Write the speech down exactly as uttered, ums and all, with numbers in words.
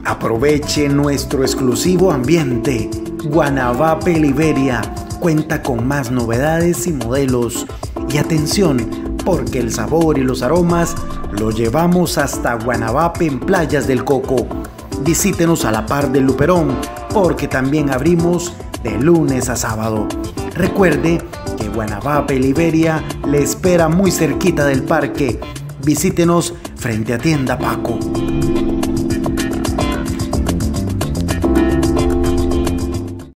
Aproveche nuestro exclusivo ambiente. Guanabape Liberia cuenta con más novedades y modelos. Y atención, porque el sabor y los aromas lo llevamos hasta Guanabape en Playas del Coco. Visítenos a la par del Luperón, porque también abrimos de lunes a sábado. Recuerde que Guanabape Liberia le espera muy cerquita del parque. Visítenos frente a Tienda Paco.